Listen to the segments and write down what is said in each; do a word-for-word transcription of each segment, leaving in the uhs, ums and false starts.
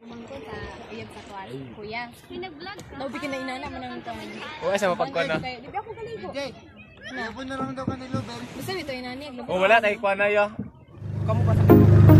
Mangko sa iyag sa tuwas. Kuya, pinag-vlog ka. Naubi ka na inana mo ng tuwan. Oo, sa mapagkuhan na. Di ba ako kaligo? Hindi. Labo na lang daw ka ni Lubel. Basta ito inani. Oo, wala. Tayo kuha na yun. Kamu pa sa...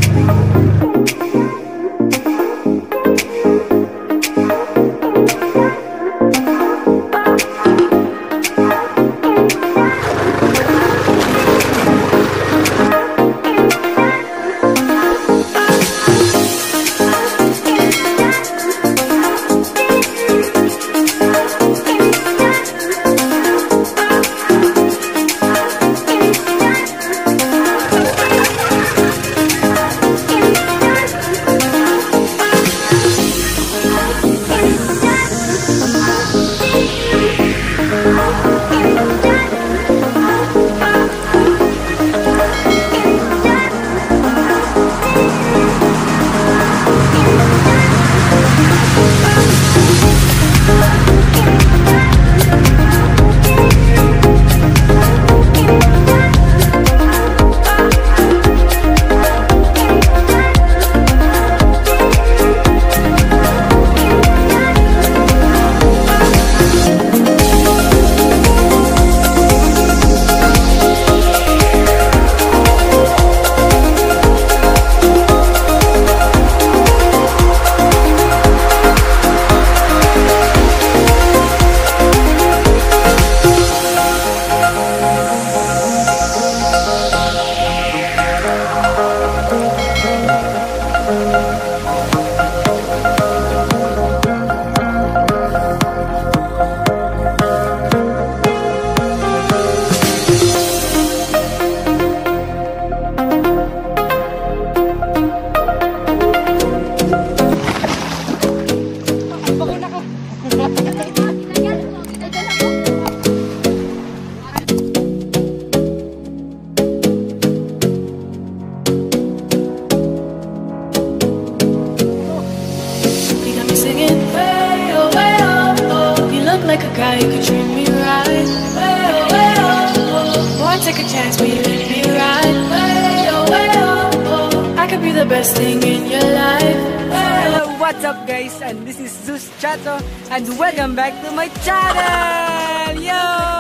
Like a guy who could treat me right. Way oh, way oh, oh. Boy, take a chance, will you let me ride? Way oh, way oh, oh. I could be the best thing in your life. Hello, what's up guys? And this is Zeus Chato and welcome back to my channel! Yo!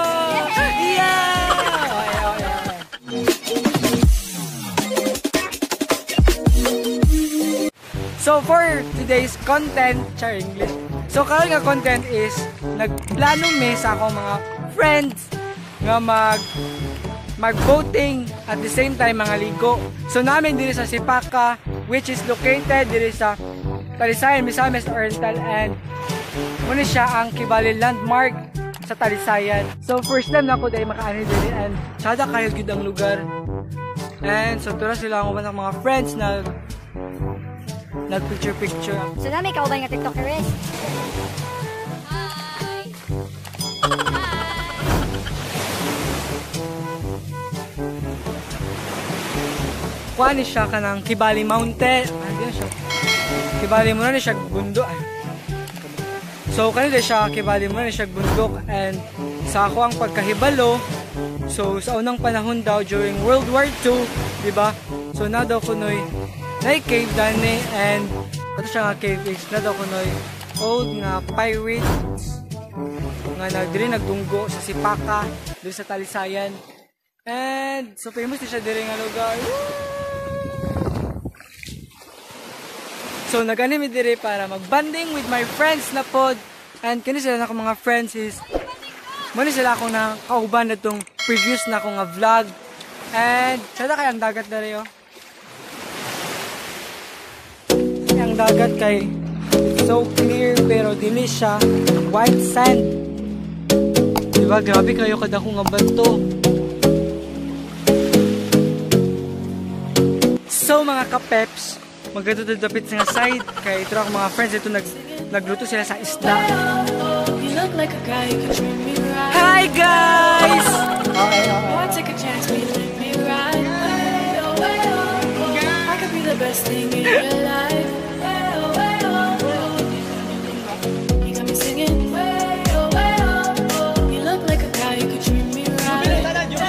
Yeah! So for today's content, char English. So karon nga content is nagplano mi sa akong mga friends nga mag mag-voting at the same time mga ligo. So namin diri sa Sipaka, which is located diri sa Talisayan, Misamis Oriental, and muna siya ang Kibali landmark sa Talisayan. So first time na ako dahil makaani diri and sada kayo gud ang lugar. And so tura sila ang uban ng mga friends na nag-picture picture. So na may kauban nga TikTokeres. Kuha ni siya ka ng Kibali Mountain. Ano din siya? Kibali mo na siya bundok. So kanina siya Kibali mo na siya bundok, and sa ako ang pagkahibalo. So sa unang panahon daw during World War Two, di ba? So na daw kunoy na cave dani, and ato siya nga cave is na daw kunoy old nga pirates nga nagdiri nagdunggo sa Sipaka diri sa Talisayan. And so famous siya diri nga lugar. So nagani mi diri para magbanding with my friends na pod, and kini sila na akong mga friends is muna sila akong na kauban na itong previous na akong nga vlog. And sada kay ang dagat diri oh. Ang dagat kay so clear pero dili siya white sand. Diba grabe kayo kada ko nga bato. So mga kapeps, magdududapit sa nga side kay ito ako mga friends ito nag nagluto sila sa isda. Hi guys! Okay, okay. Take a chance, will you let me ride? I could be the best thing in your life. You got me singing. You look like a guy who could treat me right.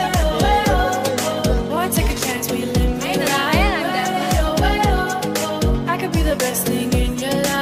Boy, take a chance, will you let me ride? I could be the best thing in your life.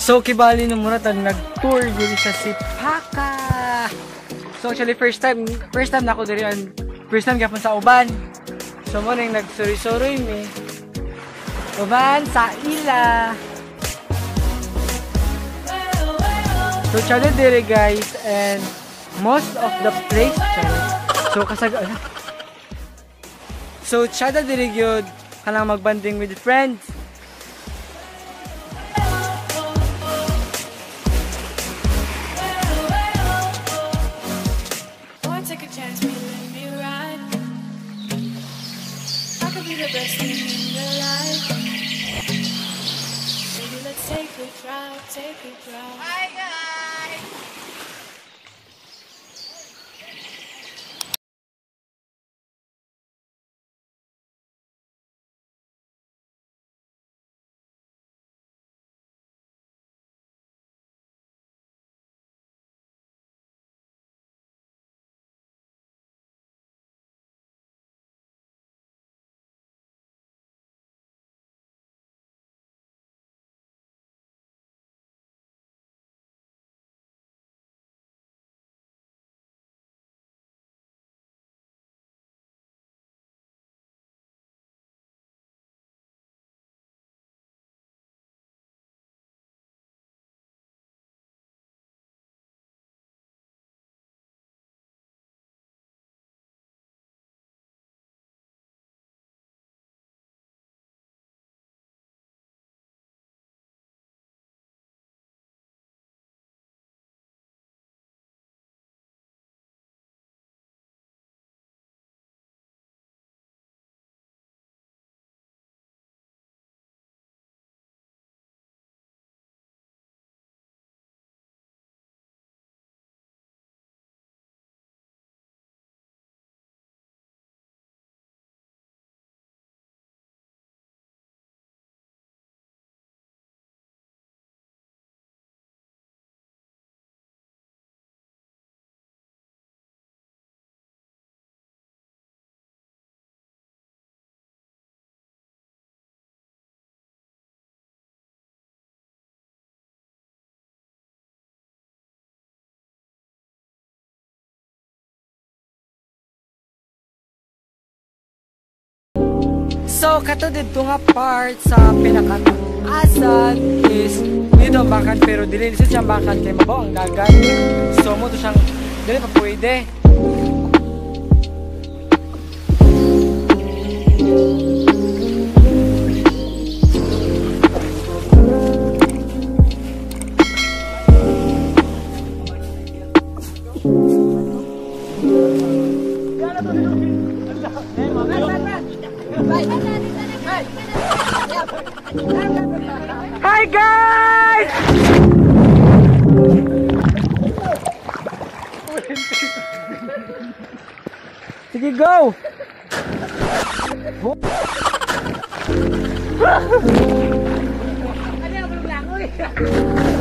So kibali no muna tag nag-tour diri sa Sipaka. So actually first time first time na ako diri and first time gyapon sa uban. So mo ning nagsuri-suri mi. Uban sa ila. So chalo diri guys and most of the place chalo. So kasag ano? So chada diri gyud kanang magbanding with friends. Take a chance, maybe let me ride. I could be the best thing in your life. Baby, let's take a drive, take a drive. Hi guys. So kato dito nga part sa pinakataasan is dito ang bakan pero dili lisod siyang bakan kay mabaw ang dagat. So mo to siyang dili pa pwede. Hi guys! Sige, go! Ano yung lang?